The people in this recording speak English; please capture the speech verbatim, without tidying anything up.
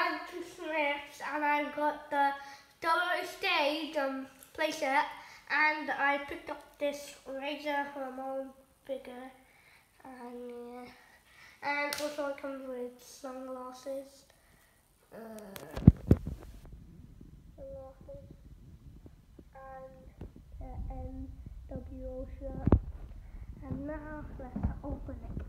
have two Smiths, and I've got the W W E stage um, playset, and I picked up this razor for my own figure, and yeah. And also it comes with sunglasses, uh, sunglasses, and the N W O shirt. And now let's open it.